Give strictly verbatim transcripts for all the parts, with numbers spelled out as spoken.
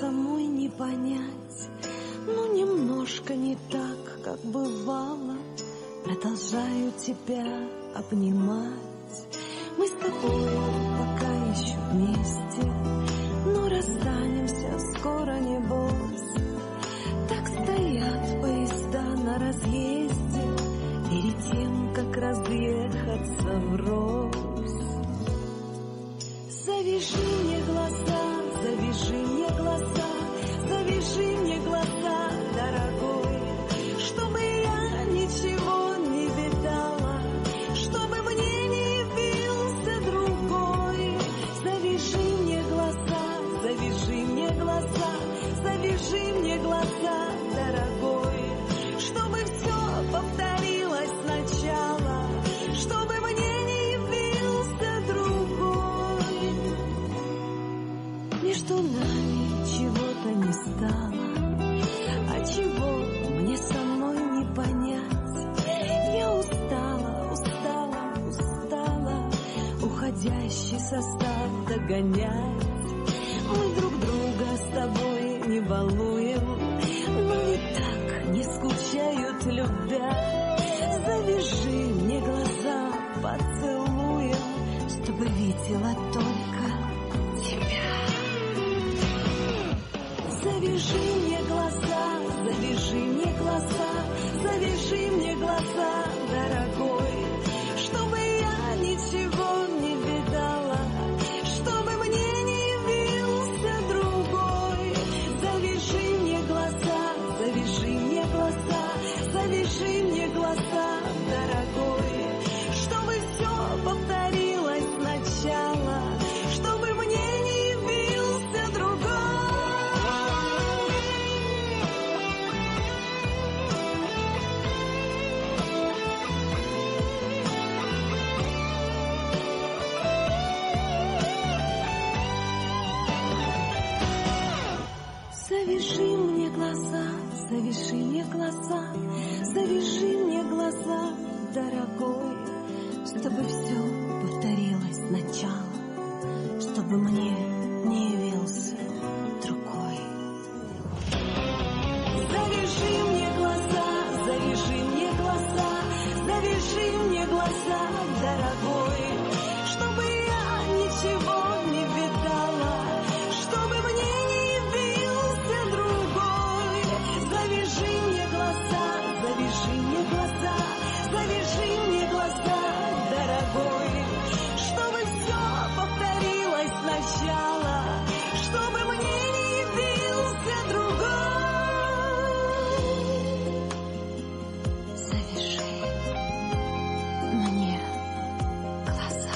самой не понять, ну немножко не так, как бывало. Продолжаю тебя обнимать. Мы с тобой пока еще вместе, но расстанемся скоро, небось. Так стоят поезда на разъезде перед тем, как разъехаться врозь. Завяжи мне глаза, завяжи мне глаза, завяжи мне глаза, дорогой, чтобы я ничего не видала, чтобы мне не явился другой. Завяжи мне глаза, завяжи мне глаза, завяжи мне глаза, дорогой, чтобы все повторилось сначала, чтобы мне не явился другой. Между нами чего-то не стало, а чего мне самой не понять. Я устала, устала, устала уходящий состав догонять. Мы друг друга с тобой не балуем, но ведь так не скучают, любя. Завяжи мне глаза поцелуем, чтобы видела только тебя. Завяжи мне глаза, завяжи мне глаза, завяжи мне глаза, дорогой, чтобы я ничего не видала, чтобы мне не явился другой. Завяжи мне глаза, завяжи мне глаза, завяжи мне глаза, дорогой, чтобы все повторилось сначала, чтобы мне не явился другой. Завяжи мне глаза, завяжи мне глаза, завяжи мне глаза, дорогой, чтобы все повторилось сначала, чтобы мне не явился другой. Завяжи мне глаза, завяжи мне глаза, завяжи мне глаза, дорогой, чтобы я ничего не видала, чтобы мне не явился другой. Завяжи мне глаза, завяжи мне глаза, завяжи мне глаза, дорогой, чтобы все повторилось сначала, чтобы мне не явился другой. Завяжи мне глаза.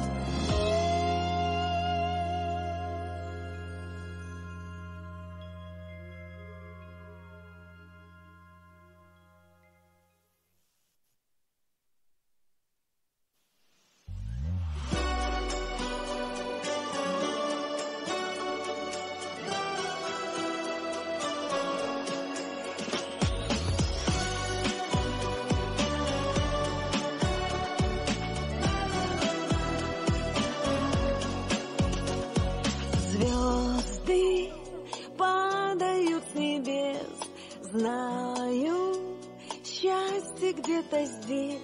Звезды падают с небес, знаю, счастье где-то здесь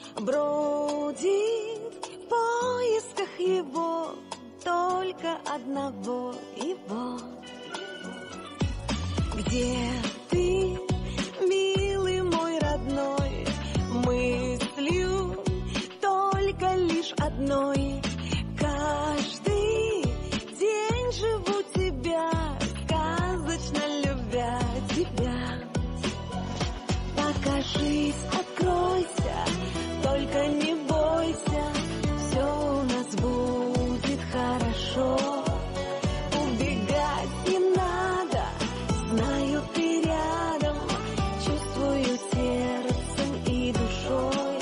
бродит в поисках его, только одного его. Где ты, милый мой родной, мыслью только лишь одной. Каждый день живу тебя, сказочно любя тебя. Покажись, откройся, только не бойся, все у нас будет хорошо. Убегать не надо, знаю, ты рядом, чувствую сердцем и душой.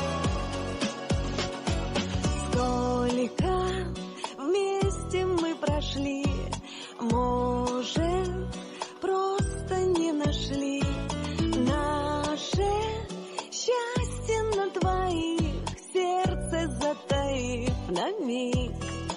Сколько вместе мы прошли, на миг.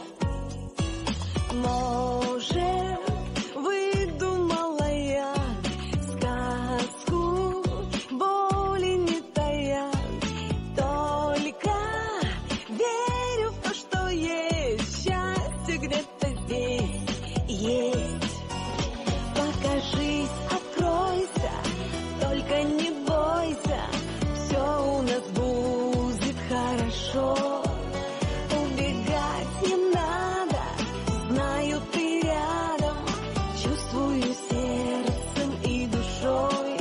Может, выдумала я сказку, боли не тая. Только верю в то, что есть счастье где-то здесь есть. Покажись, откройся, только не бойся, все у нас будет хорошо. Убегать не надо, знаю, ты рядом, чувствую сердцем и душой.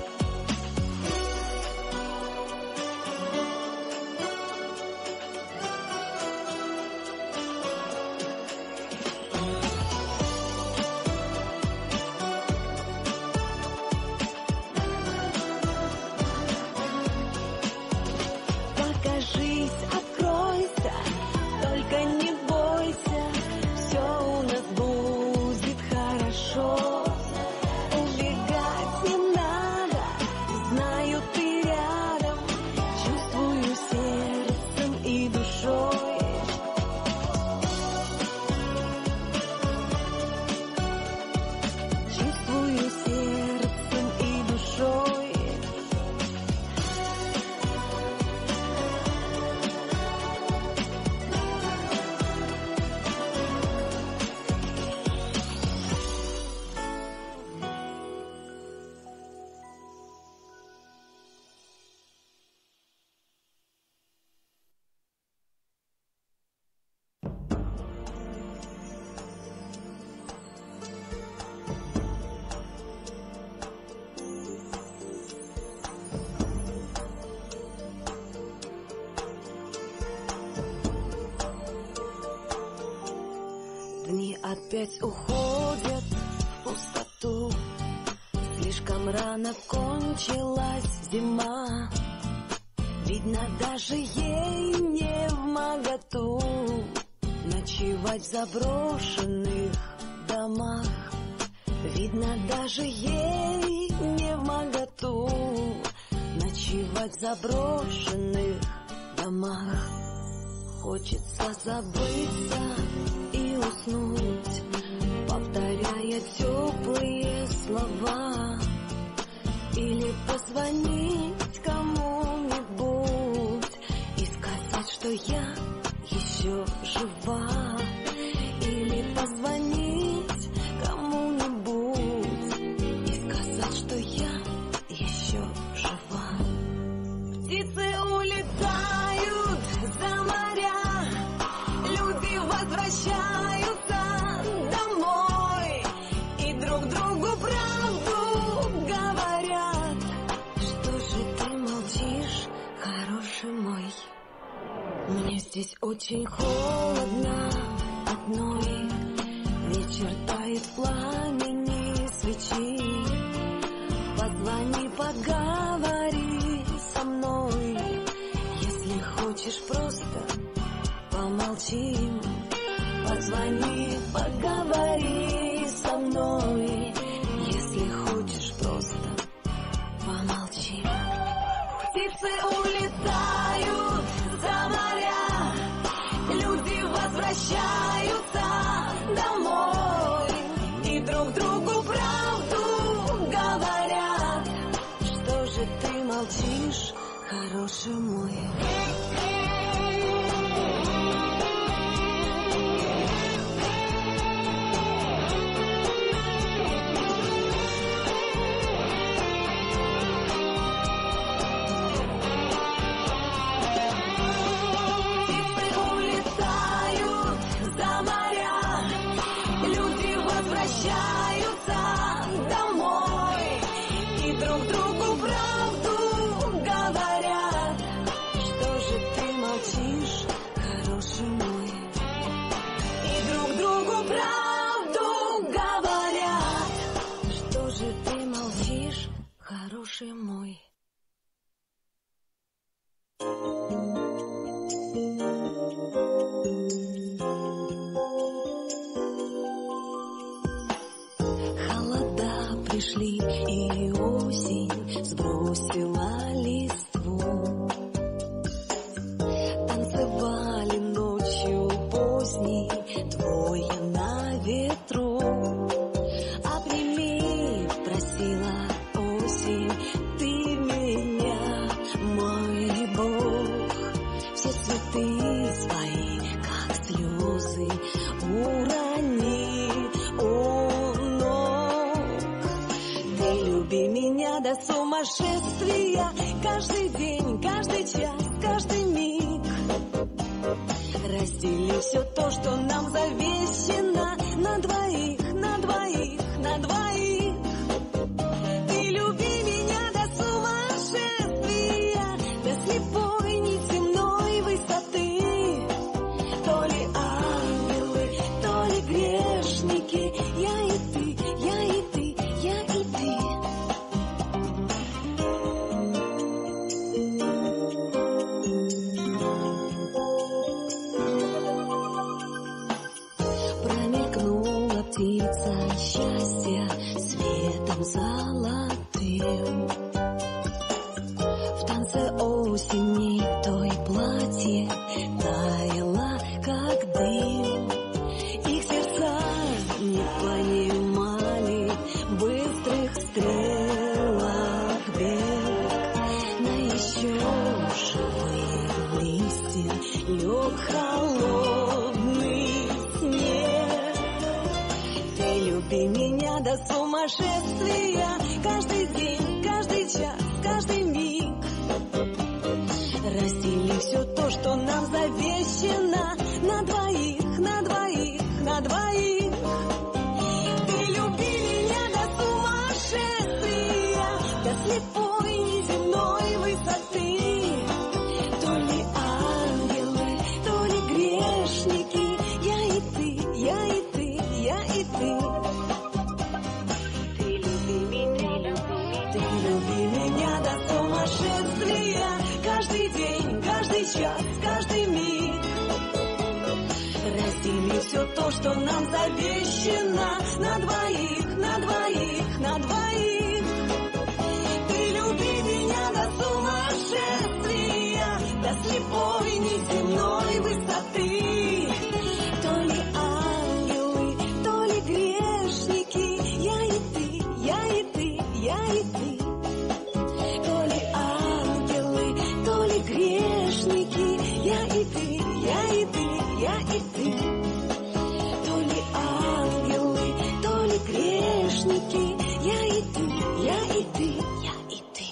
Покажись, откройся, только не бойся, все у нас будет хорошо. Убегать не надо, знаю, ты рядом, чувствую сердцем и душой. Чувствую сердцем и душой. Дни опять уходят в пустоту, слишком рано кончилась зима. Видно, даже ей не вмоготу ночевать в заброшенных домах. Видно, даже ей не вмоготу ночевать в заброшенных домах. Хочется забыться и уснуть, повторяя теплые слова, или позвонить кому-нибудь и сказать, что я еще жива, или позвонить кому-нибудь и сказать, что я еще жива. Птицы улетают за моря, люди возвращаются домой и друг другу правду говорят. Что же ты молчишь, хороший мой? Мне здесь очень холодно одной, вечер тает в пламени свечи. Позвони, поговори со мной, если хочешь, просто помолчим. Позвони, поговори со мной, если хочешь, просто помолчим. Птицы улетают за моря, люди возвращаются домой и друг другу правду говорят. Что же ты молчишь, хороший мой? Возвращаются домой и друг другу правду говорят. Что же ты молчишь, хороший мой? И друг другу правду говорят. Что же ты молчишь, хороший мой? Пришли, и осень сбросила листву. Танцевали ночью до сумасшествия. Каждый день, каждый час, каждый миг. Растили все то, что нам завещено. На двоих, на двоих, на двоих. Ты люби меня до сумасшествия, до слепой неземной высоты. То ли ангелы, то ли грешники. Я и ты, я и ты, я и ты. Промелькнула птица счастья светом золотым. В танце осени той платье таяло, как дым. Их сердца не понимали быстрых стрелах бег. На еще живые листья лег холодный снег. Ты люби меня до сумасшествия. Каждый день, каждый час, каждый миг. Растили все то, что нам завещено. На двоих, на двоих, на двоих. Ты люби меня до сумасшествия, до слепой неземной высоты. То ли ангелы, то ли грешники. Я и ты, я и ты, я и ты. Ты люби меня, ты люби меня до сумасшествия. Каждый день, каждый час, каждый миг. Растили все то, что нам завещено. На двоих, на двоих, на двоих. Ты люби меня до сумасшествия, до слепой неземной высоты. То ли ангелы, то ли грешники. Я и ты, я и ты, я и ты. То ли ангелы, то ли грешники. Я и ты, я и ты, я и ты. То ли ангелы, то ли грешники. Я и ты, я и ты, я и ты.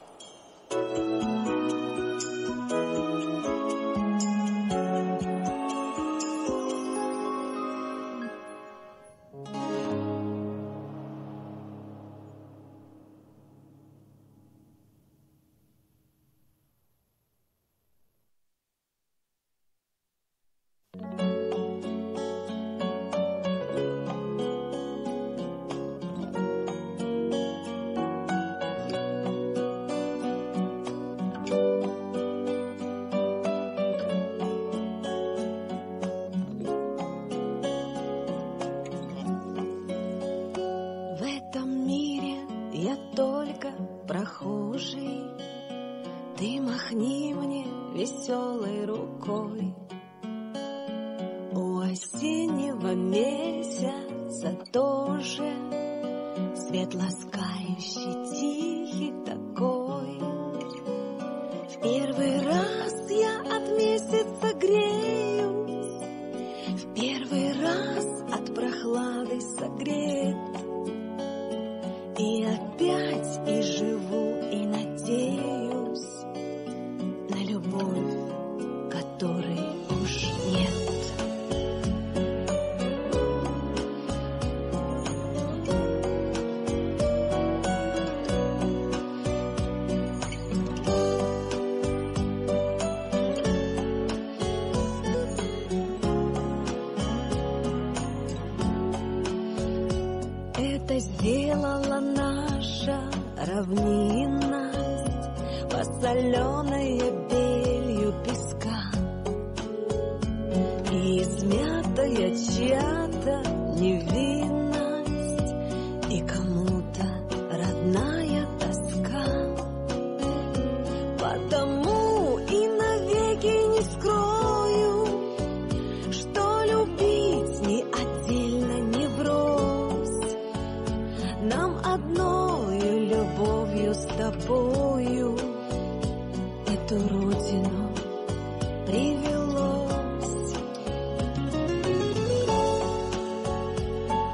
В этом мире я только прохожий. Ты махни мне веселой рукой. У осеннего месяца тоже свет ласкающий, тихий такой. В первый раз я от месяца греюсь, в первый раз от прохлады согрет. И опять и живу, и надеюсь на любовь, которой уж нет. Это сделала наша равнинность, посоленная белью песка и измятая чья-то невинность, и кому-то родная тоска. Потому и навеки не скрою, что любить ни отдельно, ни врозь нам одною любовью с тобою эту родину привелось.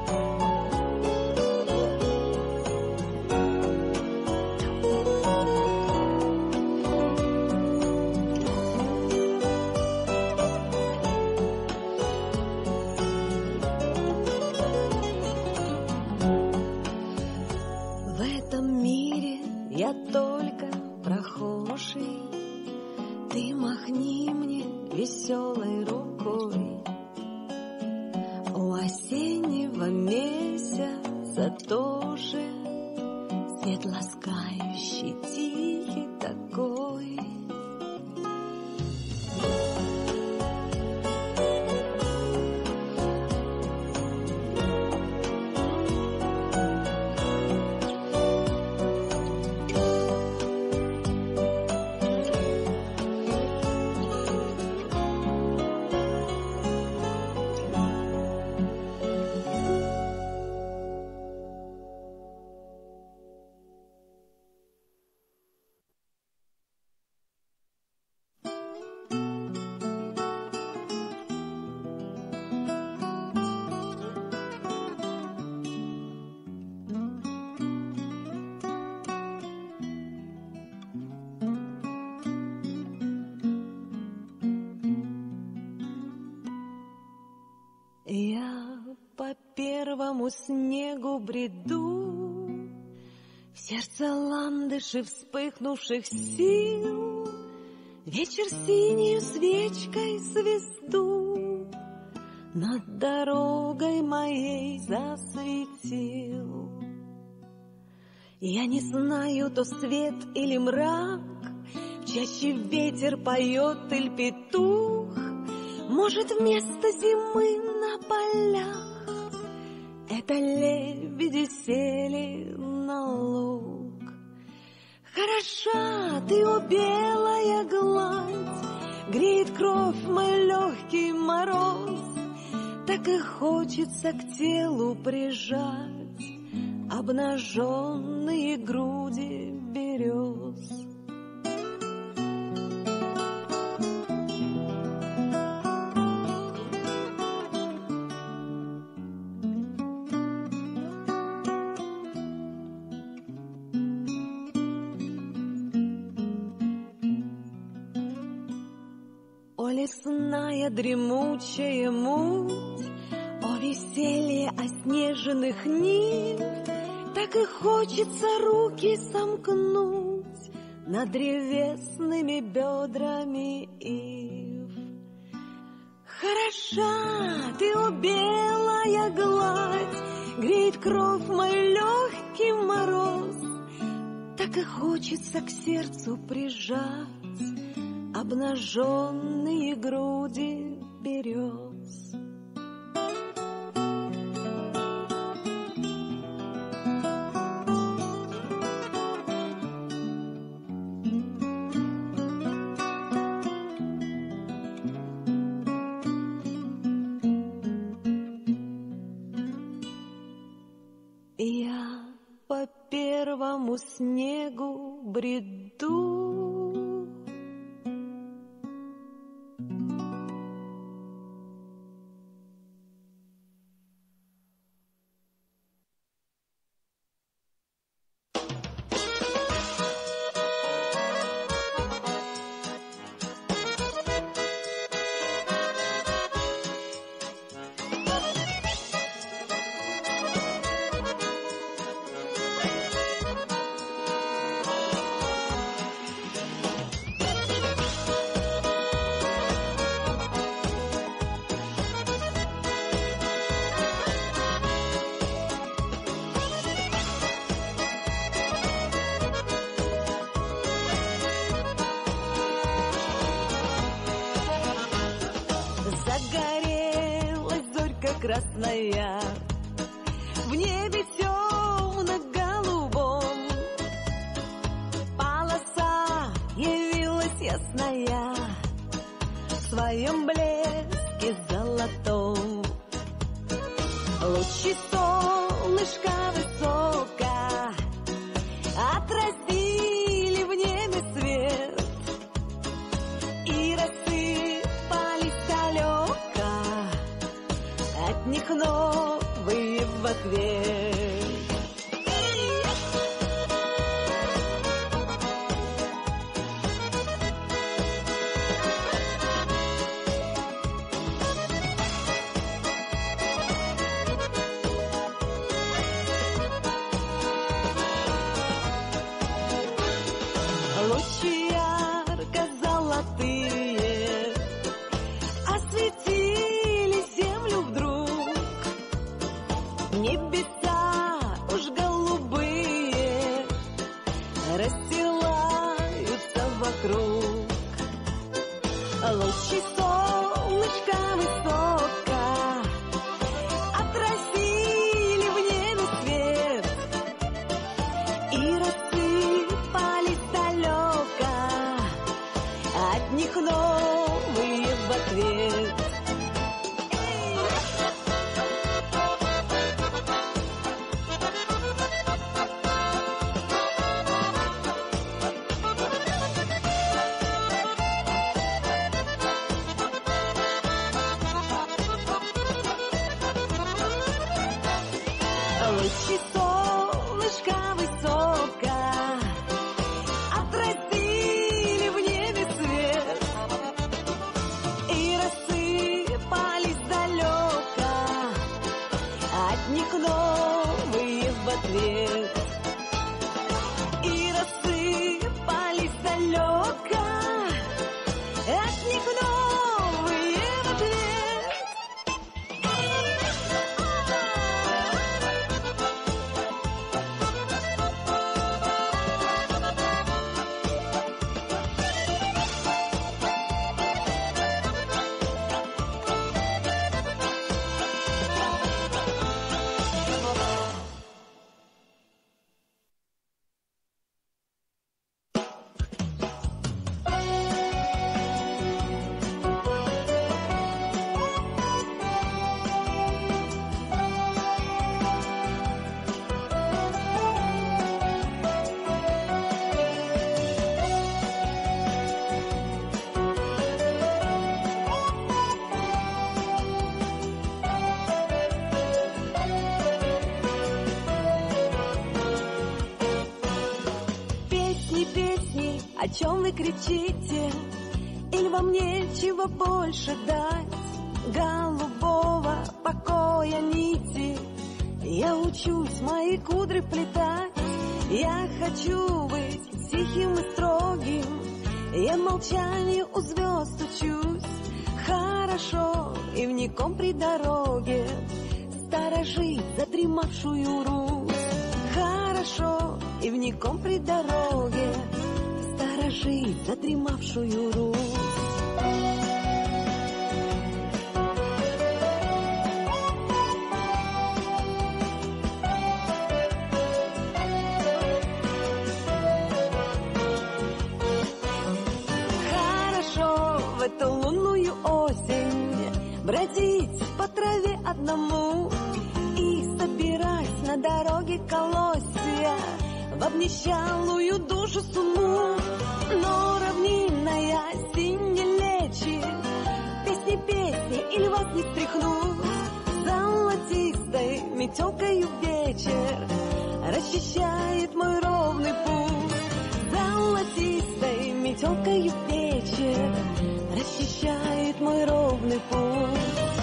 Я по первому снегу бреду, в сердце ландыши вспыхнувших сил, вечер синею свечкой свисту над дорогой моей засветил. Я не знаю, то свет или мрак, в чаще ветер поет или петух, может, вместо зимы на полях это лебеди сели на луг. Хороша ты, о белая гладь, греет кровь мой легкий мороз, так и хочется к телу прижать обнаженные груди берез. О лесная дремучая муть, о веселье оснеженных нив, так и хочется руки сомкнуть над древесными бедрами ив. Хороша ты, о белая гладь, греет кровь мой легкий мороз, так и хочется к сердцу прижать обнаженные груди берез. Я по первому снегу бреду, красная, в небе темно-голубом полоса явилась ясная в своем блеске золотом. Лучи солнышка высоко отразили в небе свет и рассыпались далеко от них новые в ответ. Лучи ярко-золотые осветили землю вдруг, небеса уж голубые расстилаются вокруг. Лучи солнышка высоко отразили в небе свет и рассыпались далеко от них новые в ответ. Лучи солнышка высоко отразили в небе свет и рассыпались далеко о чем вы кричите? Или вам нечего больше дать голубого покоя нити? Я учусь мои кудри плетать, я хочу быть тихим и строгим, я молчанию у звезд учусь. Хорошо и вником при дороге сторожить задремавшую Русь. Хорошо и вником при дороге сторожить задремавшую Русь. В эту лунную осень бродить по траве одному и собирать на дороге колосья в обнищалую душу сумму. Но равнинная осень не лечит, песни песни или вас не стряхнуть. Золотистой метелкою вечер расчищает мой ровный путь. Золотистой метелкою вечер расчищает мой ровный путь.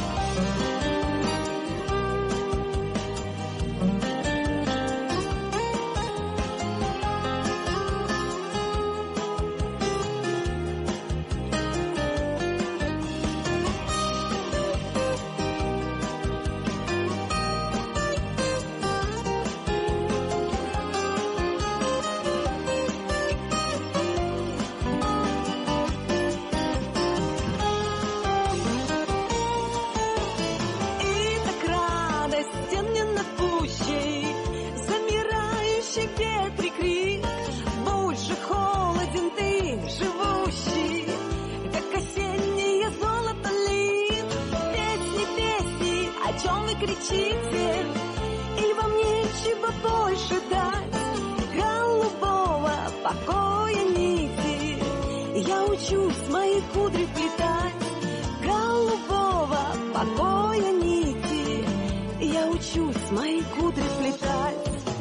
Кричите, или вам нечего больше дать голубого покоя нити? Я учусь мои кудри плетать, голубого покоя нити. Я учусь мои кудри плетать.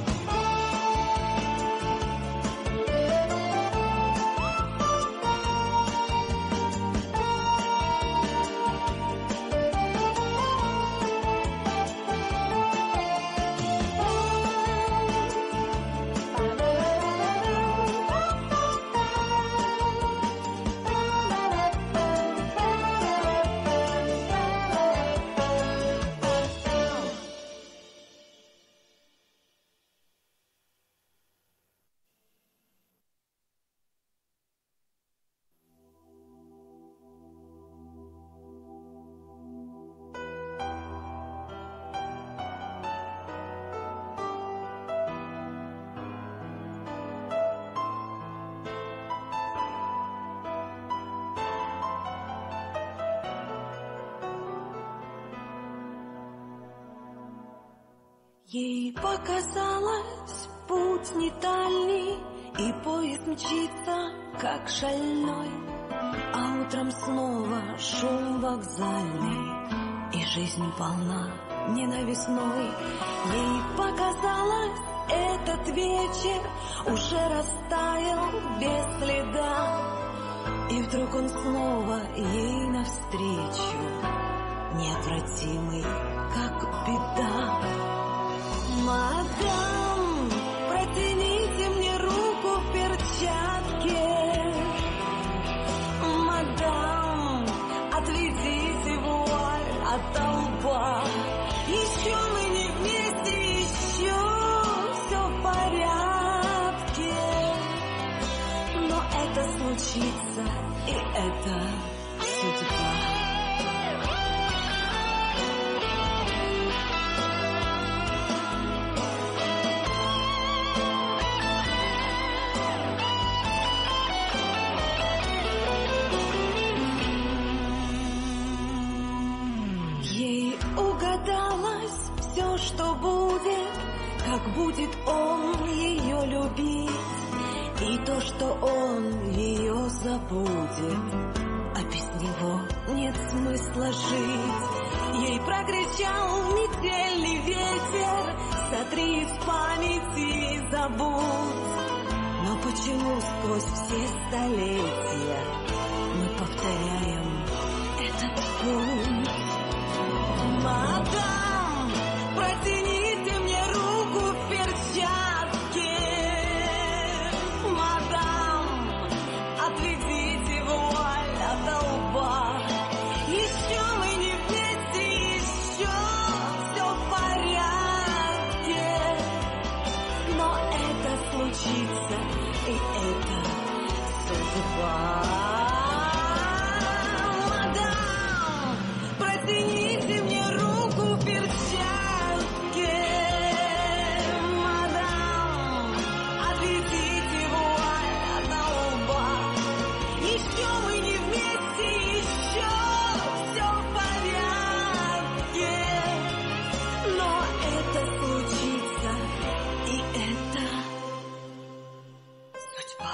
Ей показалось путь не дальний, и поезд мчится, как шальной. А утром снова шум вокзальный, и жизнь полна ненавистной. Ей показалось, этот вечер уже растаял без следа, и вдруг он снова ей навстречу, неотвратимый, как беда. Мадам, протяните мне руку в перчатке. Мадам, отведите вуаль от толпа. Еще мы не вместе, еще все в порядке. Но это случится, и это судьба. Угадалось все, что будет, как будет он ее любить, и то, что он ее забудет, а без него нет смысла жить. Ей прокричал метельный ветер: сотри из памяти и забудь. Но почему сквозь все столетия мы повторяем этот путь? Мадам, протяните мне руку в перчатке. Мадам, отведите вуаль от лба. Еще мы не вместе, еще все в порядке. Но это случится, и это судьба. Мадам, протяните мне руку в перчатке. Мадам, отведите вуаль от лба. Еще мы не вместе, еще все в порядке. Но это случится, и это судьба.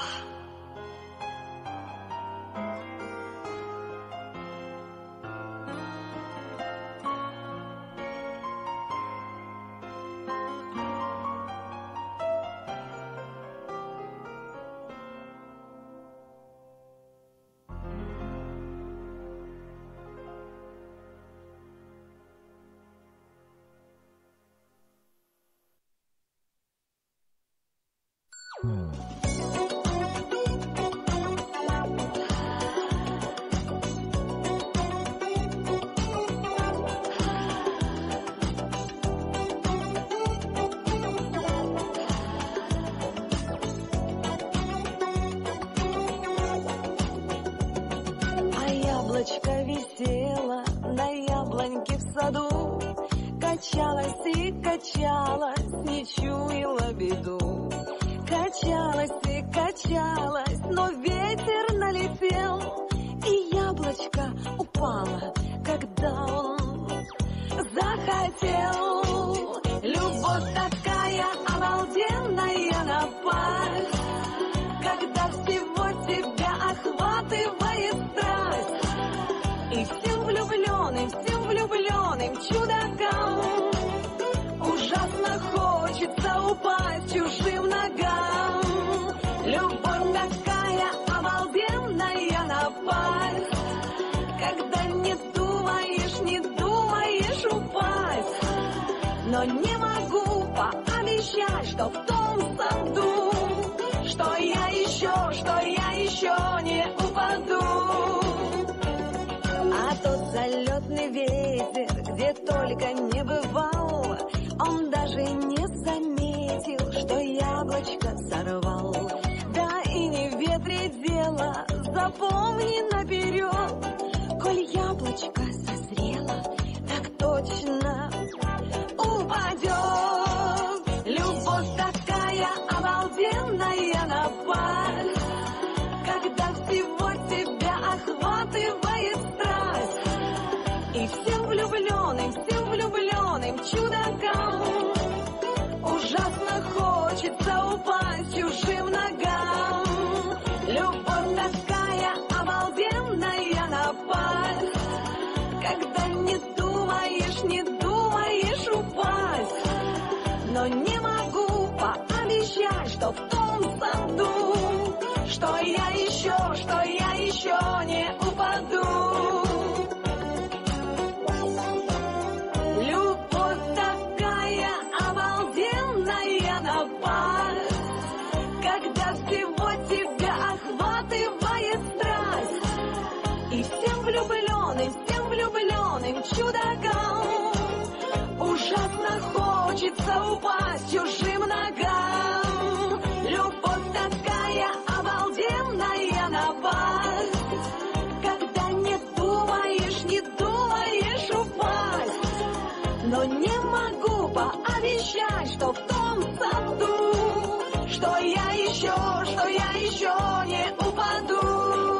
А яблочко висело на яблоньке в саду, качалась и качалась, не чуяла беду. Качалась и качалась, но ветер налетел, и яблочко упало, когда он захотел. Любовь такая обалденная напасть, когда всего тебя охватывает страсть. И всем влюбленным, всем влюбленным чудакам ужасно хочется упасть чужим ногам. Любовь такая обалденная напасть, когда не думаешь, не думаешь упасть. Но не могу пообещать, что в том саду, что я еще, что я еще не упаду. А тот залетный ветер, где только не бывал, он даже не заметил, что яблочко сорвал. Да и не в ветре дело, запомни наперед, коль яблочко созрело, так точно упадет. Любовь такая обалденная напасть, когда всего тебя охватывает страсть. И всем влюбленным, всем влюбленным чудакам ужасно хочется упасть чужим ногам. Любовь такая обалденная напасть, когда не думаешь, не думаешь упасть. Но не могу пообещать, что в том саду, что я еще, что я еще не упаду. Любовь такая обалденная напасть, когда всего тебя охватывает страсть. И всем влюбленным, всем влюбленным чудакам ужасно хочется упасть чужим ногам. Любовь такая обалденная напасть, когда не думаешь, не думаешь упасть. Но не могу пообещать, что в том саду, что я еще, что я еще не упаду.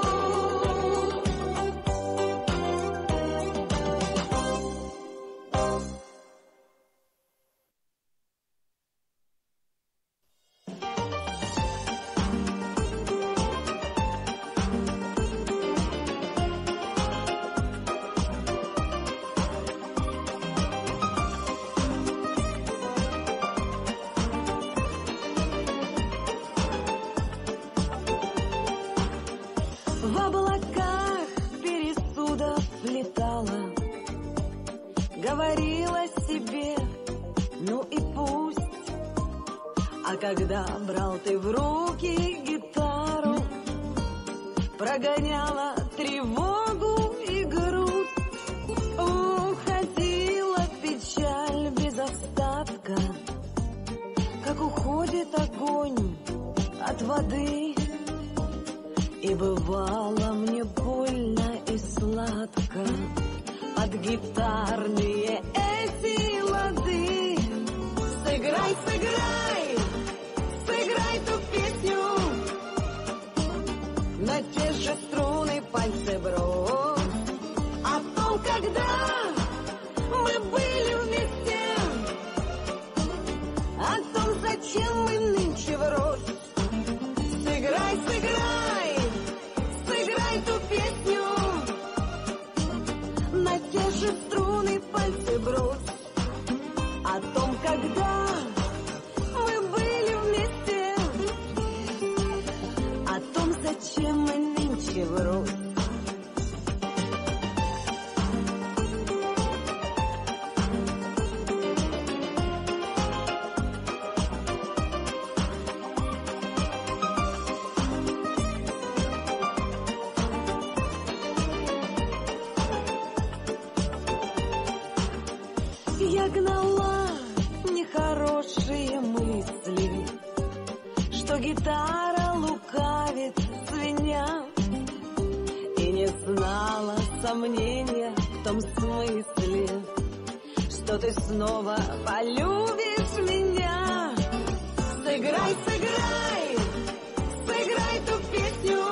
говорила себе, ну и пусть. А когда брал ты в руки гитару, прогоняла тревогу и грусть, уходила печаль без остатка, как уходит огонь от воды. И бывало мне больно и сладко под гитарные эти лады. Сыграй, сыграй, сыграй ту песню, на те же струны пальцы брось. О том, когда мы были вместе, о том, зачем мы нынче врозь. Сыграй, сыграй, сыграй ту песню, на те же струны пальцы брось. О том, когда мы были вместе, о том, зачем мы нынче врозь. Я гнала нехорошие мысли, что гитара лукавит, звеня, и не знала сомнения в том смысле, что ты снова полюбишь меня. Сыграй, сыграй, сыграй ту песню,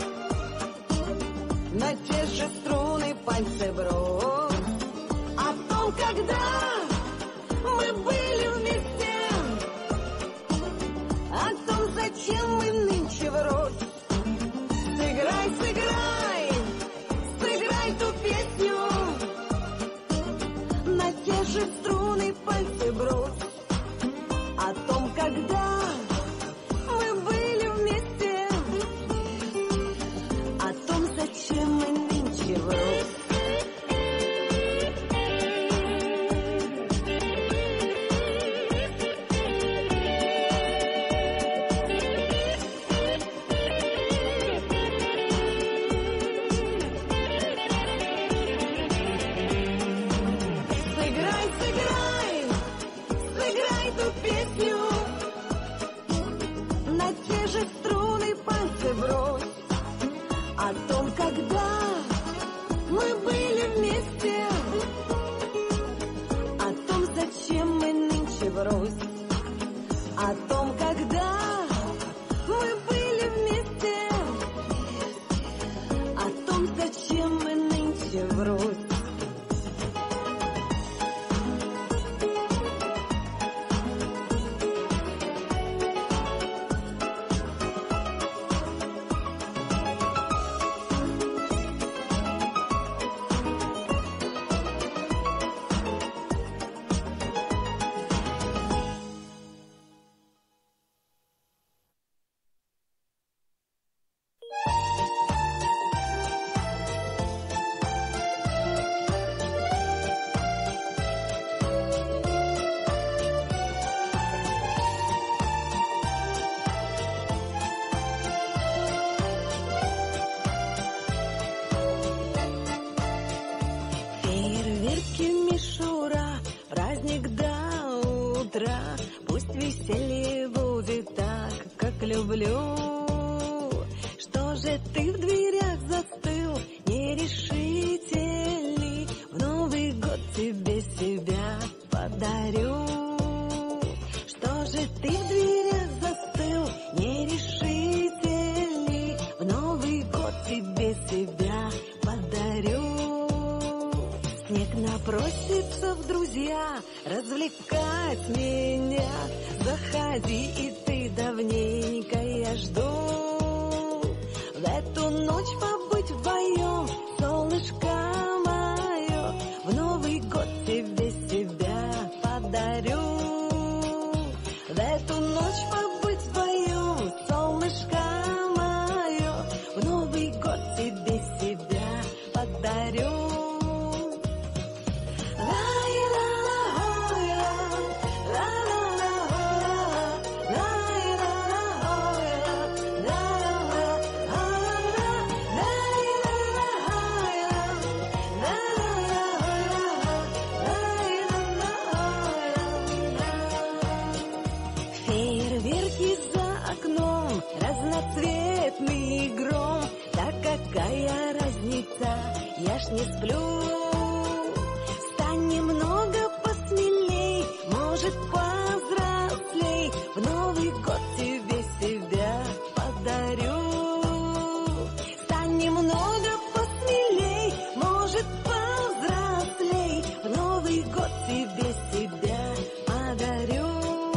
на те же струны пальцы брось. О том, когда мы были вместе, о том, зачем мы нынче врозь. Сыграй, сыграй, сыграй ту песню, на те же струны пальцы брось. О том, когда мы были вместе, о том, зачем мы нынче врозь. О том, когда мы были вместе, о том, зачем мы нынче врозь. О том, когда мы были вместе, о том, зачем мы нынче врозь. Мишура, праздник до утра, пусть веселье будет так, как люблю. Что же ты в дверях застыл, нерешительный? В Новый год тебе себя подарю. Что же ты в дверях застыл, нерешительный? В Новый год тебе себя подарю. Снег напросится в друзья развлекать меня. Заходи и ты, давненько я жду. В эту ночь побыть вдвоем, солнышко мое. В Новый год тебе себя подарю. В эту ночь побыть вдвоем, солнышко мое. В Новый год тебе себя подарю. Лай год тебе себя подарю.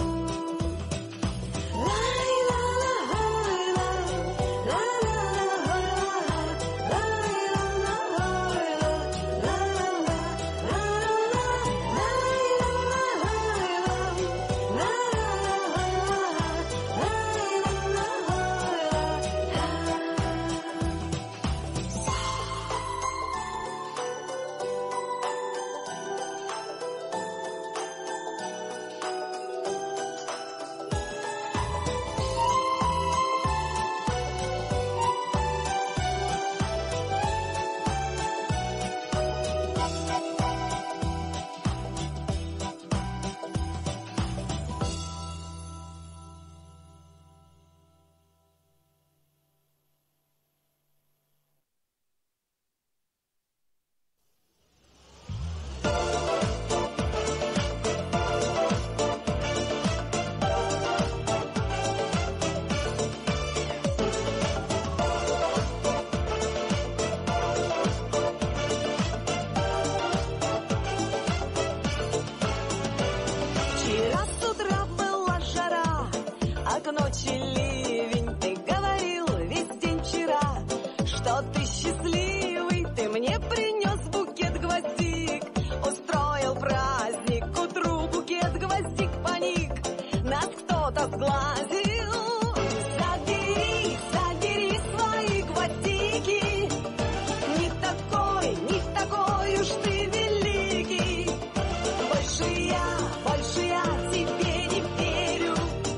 Ночи ливень, ты говорил весь день вчера, что ты счастливый, ты мне принес букет гвоздик, устроил праздник, к утру букет гвоздик поник, нас кто-то сглазил. Забери, забери свои гвоздики, не такой, не такой уж ты великий, больше я, больше я тебе не верю.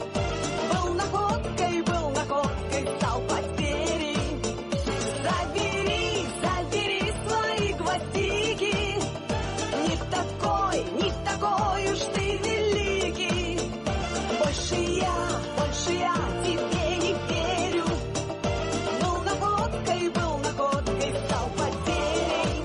Был находкой, стал потерей. Забери, забери свои гвоздики, не такой, не такой уж ты великий. Больше я, больше я тебе не верю. Был находкой, был находкой, стал потерей.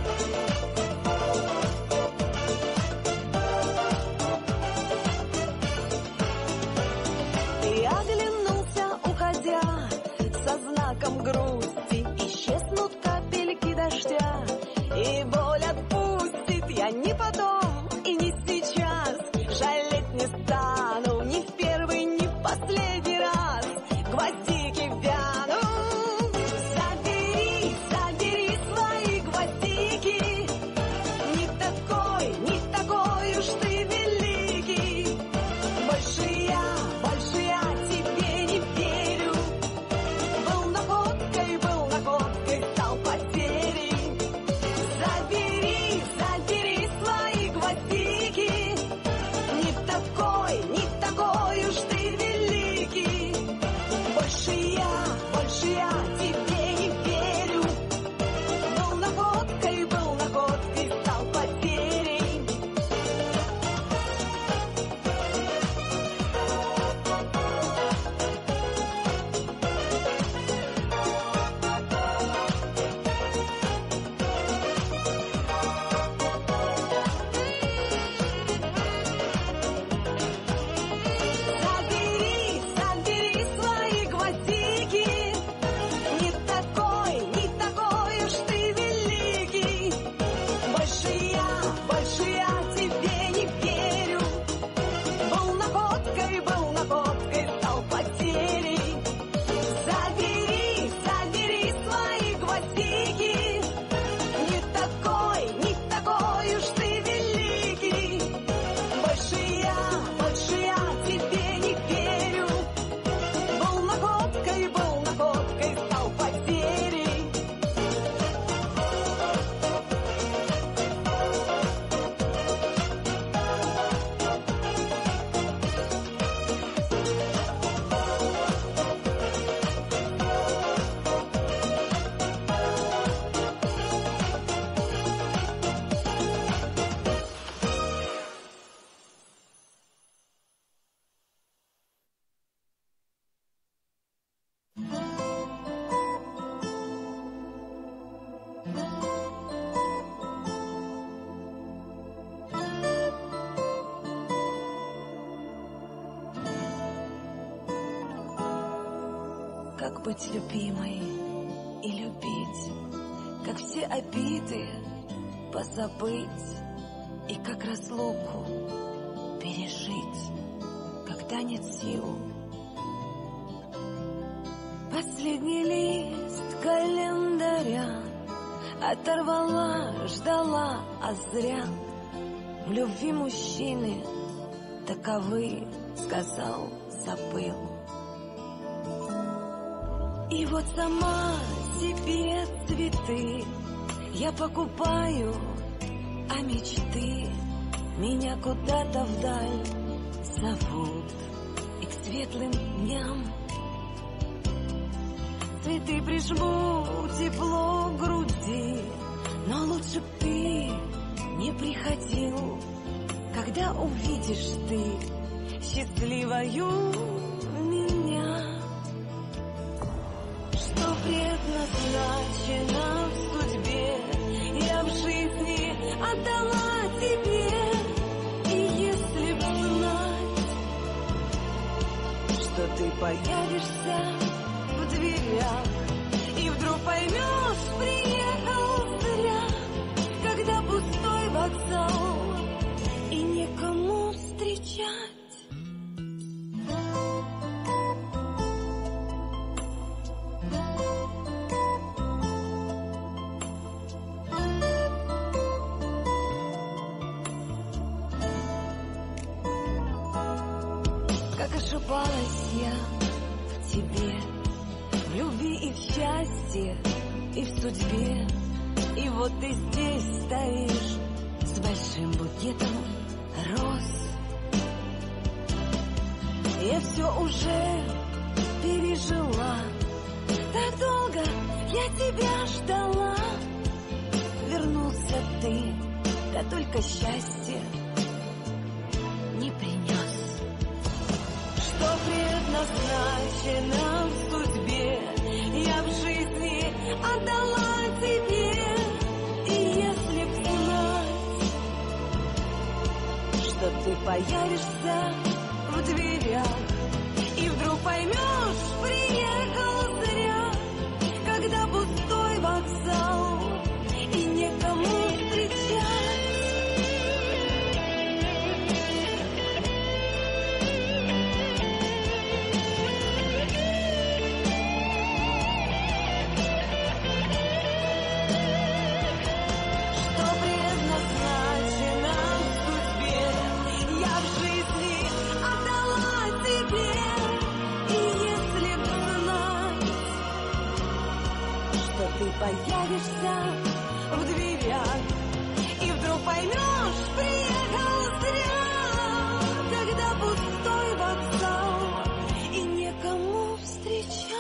Ты оглянулся, уходя, со знаком грусти исчезнут капельки дождя, и боль отпустит, я не потом и не сейчас жалеть не стану, ни в первый, ни в последний раз гвоздики вянут. Забери, забери свои гвоздики, не такой, не такой уж ты великий. Больше я, больше я тебе не верю. Был находкой, был находкой, стал потерей. Забери, забери свои гвоздики, не такой, не такой уж ты великий. Больше я, больше я тебе не верю. Был находкой, был находкой, стал потерей. Забери, забери свои гвоздики, не такой, не такой уж ты великий. Больше я, больше я тебе не верю. Был находкой, был находкой, стал потерей. Забери, забери свои гвоздики, не такой, не такой уж ты великий. Больше я, больше я тебе не верю. Был находкой, был находкой, стал потерей. Как быть любимой и любить, как все обиды позабыть И как разлуку пережить, когда нет сил. Последний лист календаря оторвала, ждала, а зря. В любви мужчины таковы, сказал, забыл. И вот сама себе цветы я покупаю, а мечты меня куда-то вдаль зовут и к светлым дням. Цветы прижму, тепло в груди, но лучше б ты не приходил, когда увидишь ты счастливою меня. Что предназначено в судьбе, я в жизни отдала тебе. И если б знать, что ты появишься в дверях, и вдруг поймешь, приехал зря, когда пустой вокзал и некому встречать. Как ошибалась я в тебе, в любви и в счастье, и в судьбе. И вот ты здесь стоишь с большим букетом роз. Я все уже пережила, так долго я тебя ждала. Вернулся ты, да только счастье не принес. Что предназначено в судьбе, я в жизни отдала тебе. И если б знать, что ты появишься в дверях, и вдруг поймешь, приехал зря, когда пустой вокзал и некому встречать. Ты появишься в дверях, и вдруг поймешь, приехал зря, когда пустой вокзал и некому встречать.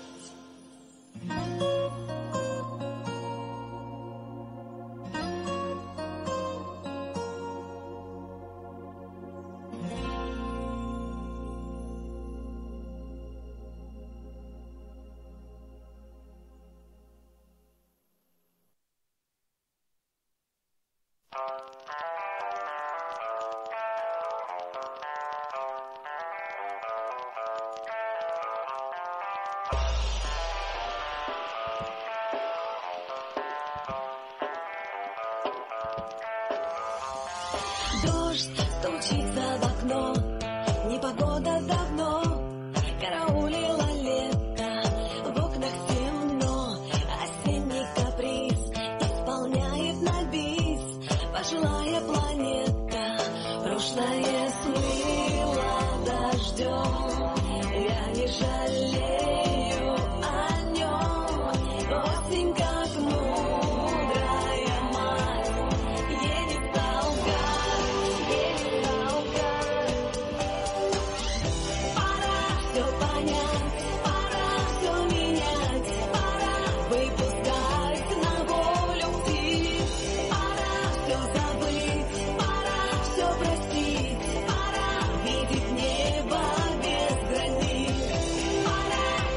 Дождь стучится в окно, непогода давно караулила лето. В окнах темно, осенний каприз исполняет на бис пожилая планета. Прошлое смыло дождем, я не жалею о нем. Осень как мудрая мать едет толкать, едет толкать. Пора все понять, пора все менять, пора выпускать на волю птиц. Пора все забыть, пора все простить, пора видеть небо без границ. Пора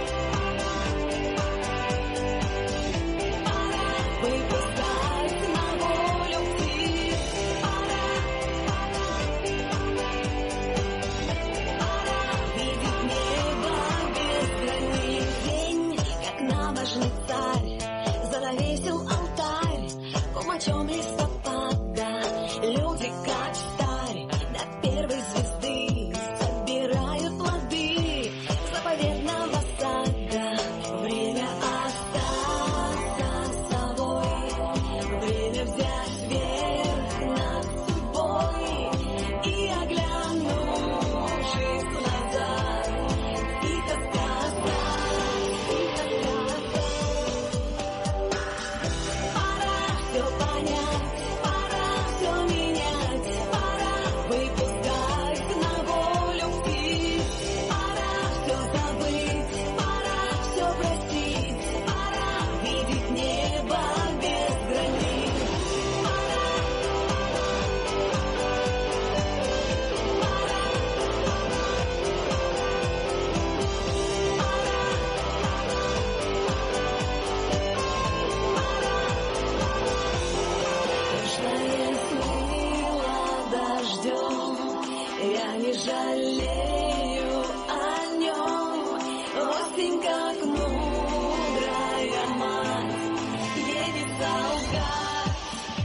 Люди, как сталь, до первой звезды собирают плоды заповедного сада. Время остаться с собой, время взять верх над судьбой и, оглянувшись назад, тихо сказать, тихо сказать: пора все понять, пора все менять, пора выпускать на волю птиц, пора все забыть, пора все простить, пора видеть небо без границ. Прошлое смыло дождем, я не жалею о нем. Осень, как мудрая мать, едет солгать.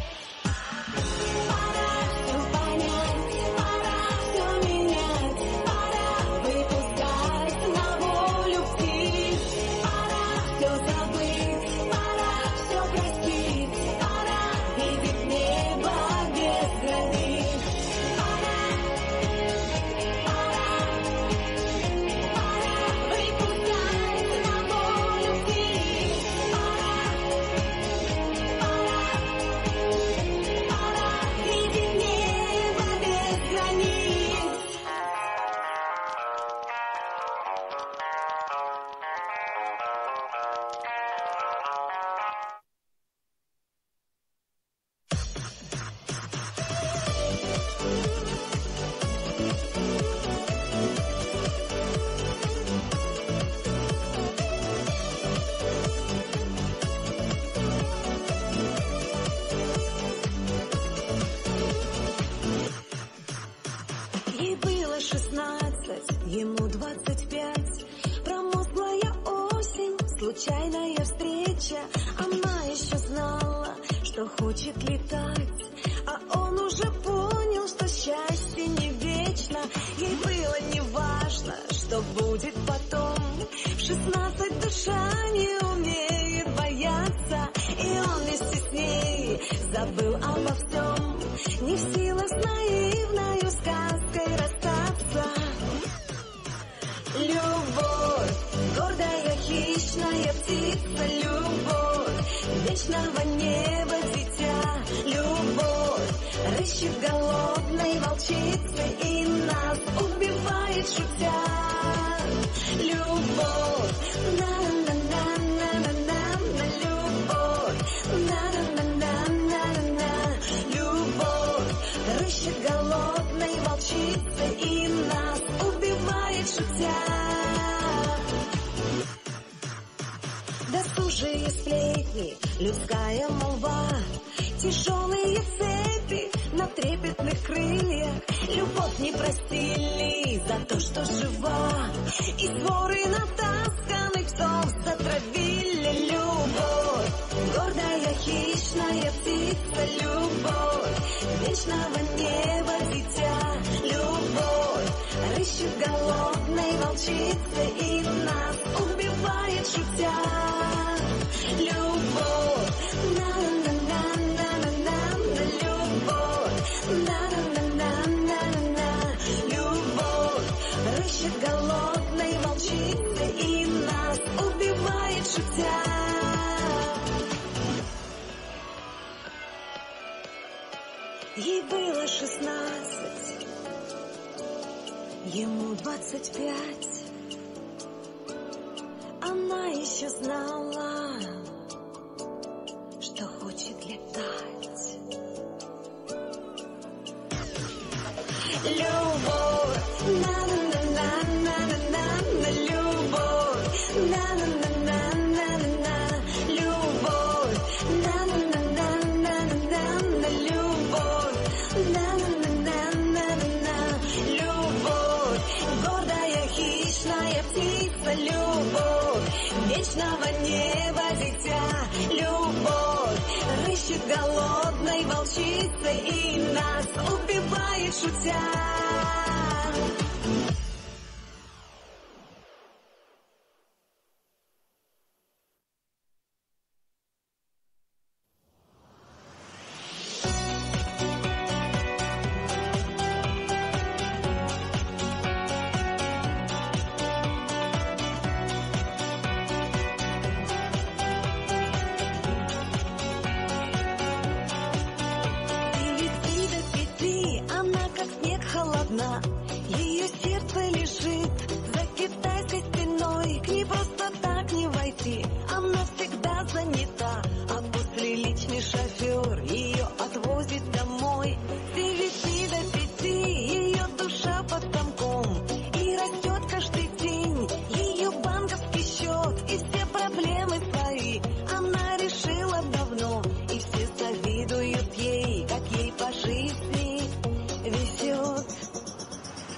Пора все понять, пора все менять, пора выпускать на волю птиц, пора все забыть, пора все простить, пора видеть небо без границ. Пора, пора, пора выпускать на волю птиц, пора, пора, пора видеть небо без границ. Ей было шестнадцать, ему двадцать пять. Промозглая осень, случайная встреча. Она еще знала, что хочет летать, а он уже понял, что счастье не вечно. Ей было не важно, что будет потом. В шестнадцать душа не умеет бояться, и он вместе с ней забыл обо всем, не в силах с наивною сказкой расстаться. Любовь, гордая хищная птица, любовь, вечного неба дитя, любовь, рыщет голодной волчицей и нас убивает шутя. Любовь, на-на-на-на-на-на-на, любовь, на-на-на-на-на-на, любовь, рыщет голодной волчицей и нас убивает шутя. Досужие сплетни, людская молва, тяжелые цепи на трепетных крыльях. Любовь не простили за то, что жива, и своры натасканных псов затравили. Любовь, гордая хищная птица, любовь, вечного неба дитя, любовь, рыщет голодной волчицей и нас убивает шутя. Любовь, на-на-на-на-на-на, любовь, на-на-на-на-на-на, любовь, рыщет голодной волчицей и нас убивает шутя. Ей было шестнадцать, ему двадцать пять. Она еще знала, что хочет летать. Любовь, на-на-на-на-на-на, любовь, на-на-на-на-на-на, любовь, на-на-на-на-на-на, любовь, на-на-на-на-на-на, любовь, гордая хищная птица, любовь, вечного неба дитя, любовь, рыщет голодной волчицей и нас убивает шутя. Ее сердце лежит за китайской стеной. К ней просто так не войти, она всегда занята. А после личный шофер ее отвозит домой. С девяти до пяти ее душа под замком. И растет каждый день ее банковский счет. И все проблемы свои она решила давно. И все завидуют ей, как ей по жизни везет.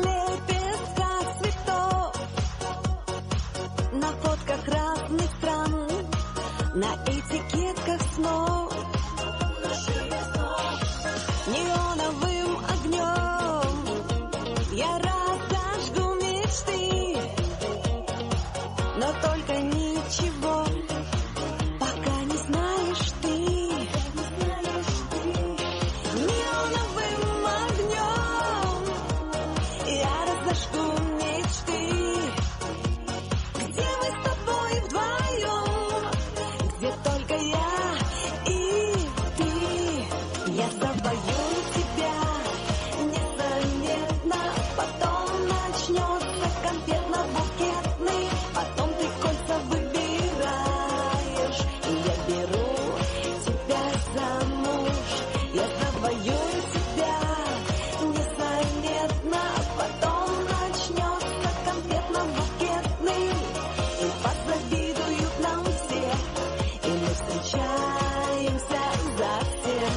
лепестка цветов, на фотках разных стран, на этикетках снов, неоновым огнем я разожгу мечты, но только ничего пока не знаешь ты. Неоновым огнем я разожгу мечты, где мы с тобой вдвоем, где только я и ты. Я завоюю тебя незаметно, потом начнется конфетно-букетный, потом ты кольца выбираешь, и я беру тебя замуж. Я завоюю тебя незаметно, потом начнется конфетно-букетный, и позавидуют нам все, и мы встречаемся завсем.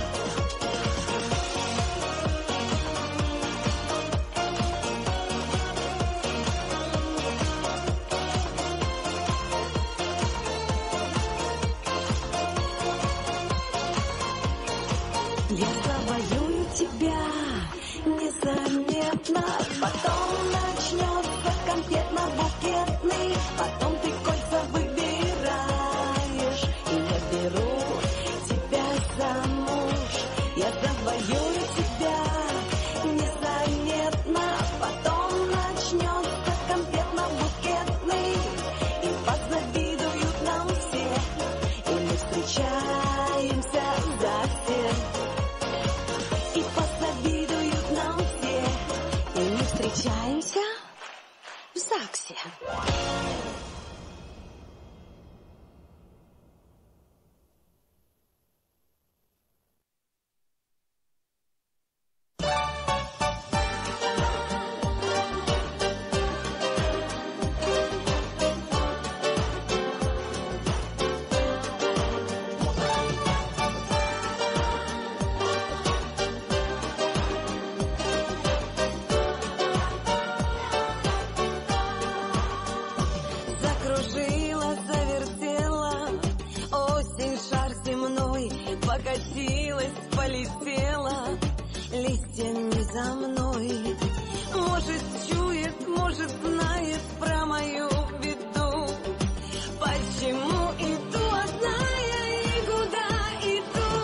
Я завоюю тебя незаметно, потом начнется конфетно-букетный, потом ты кольца выбираешь, и я беру тебя замуж. Я завоюю тебя незаметно, потом начнется конфетно-букетный, и позавидуют нам все, и мы встречаемся завсем. И позавидуют нам все, и мы встречаемся в ЗАГСе. Закружила, завертела, осень шар земной, покатилась, полетела листьями за мной. Может, чует, может, знает про мою беду. Почему иду одна я и куда иду?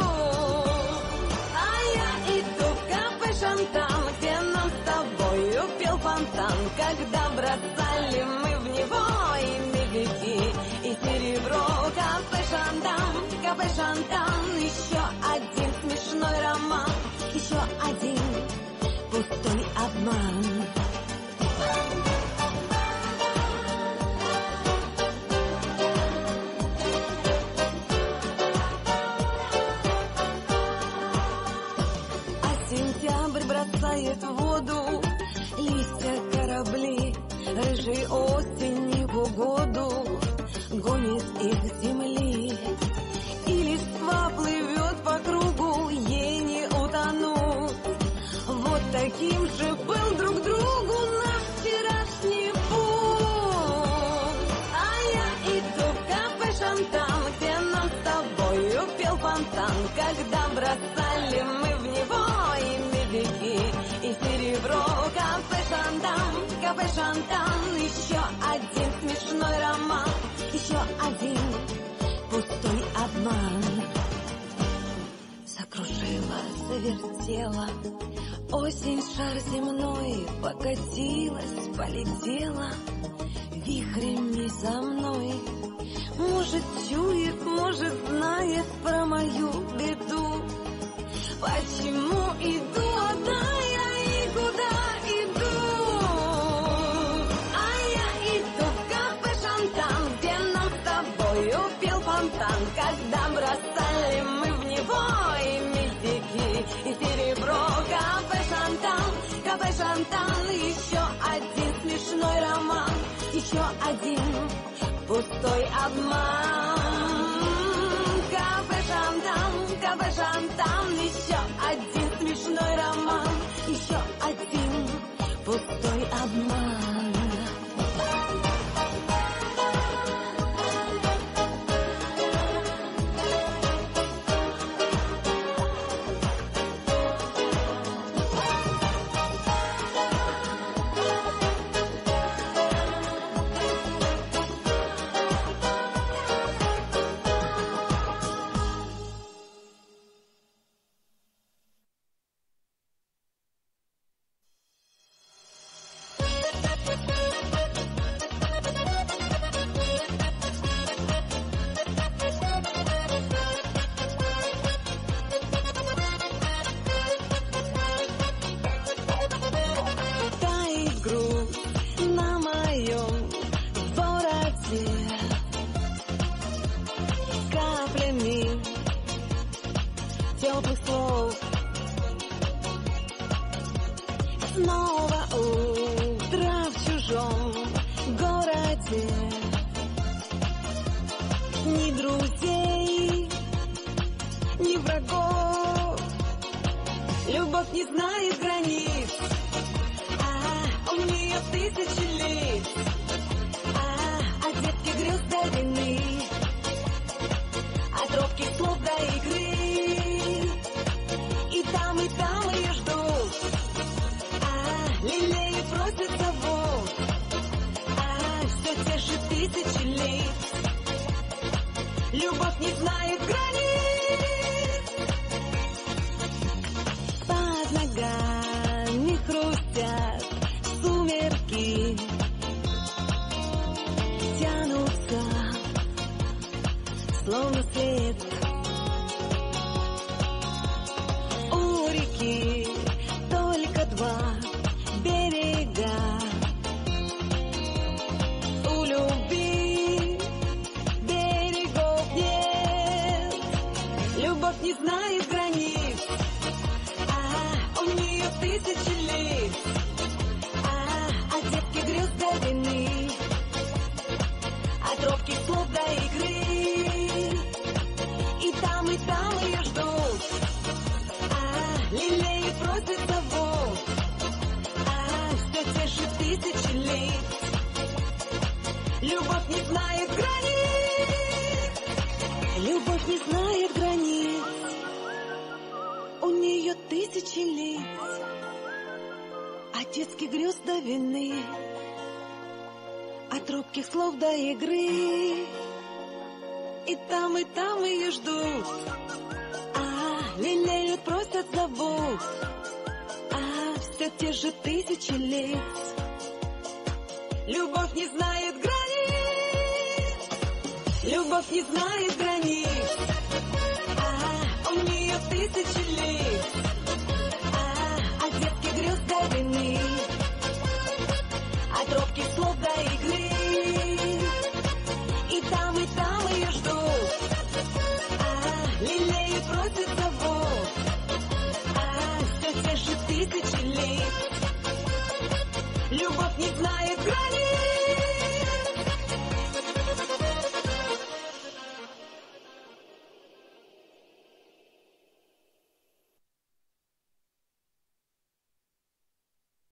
А я иду в кафе «Шантан», где нам с тобою пел фонтан, когда бросали мы в него и медики, и серебро. Кафе «Шантан», кафе «Шантан», еще один смешной роман, еще один пустой обман. А сентябрь бросает в воду листья корабли, рыжей осени в угоду гонит их с земли. И листва плывет по кругу, ей не утонуть. Вот таким же был друг другу наш вчерашний путь. А я иду в кафе «Шантан», где нам с тобою пел фонтан, когда бросали мы в него и медики, и серебро. Кафе «Шантан», кафе «Шантан», еще один смешной роман, еще один пустой обман. Закружила, завертела, осень шар земной, покатилась, полетела вихрями за мной. Может, чует, может, знает про мою беду. Почему иду одна я и куда иду? А я иду в кафе «Шантан», где нам с тобою пел фонтан, когда бросали мы в него и медики, и серебро. Кафе «Шантан», кафе «Шантан», еще один смешной роман, еще один пустой обман. Кафе «Шантан», кафе «Шантан», еще один смешной роман, еще один пустой обман. Теплых слов. Снова утро в чужом городе. Ни друзей, ни врагов. Любовь не знает границ. А, у нее тысячи лиц. А, от детки грез до вины. От робких слов до игры. И там, и там ее ждут. А, лелеют, просят, зовут. А, все те же тысячи лиц. Любовь не знает границ. Под ногами хрустят сумерки. Тянутся, словно след. У реки только два берега. У любви берегов нет. Любовь не знает границ. А, у нее тысячи лиц. А, от детки грез до вины. От робких слов до игры. И там, и там ее ждут. А, лелеют, просят, зовут. А, все те же тысячи лиц. Любовь не знает границ. Любовь не знает границ. У нее тысячи лиц. От детских грез до вины. От робких слов до игры. И там, и там ее ждут. А, лелеют, просят, зовут. А, все те же тысячи лиц. Любовь не знает границ. Любовь не знает границ. А, у нее тысячи лиц.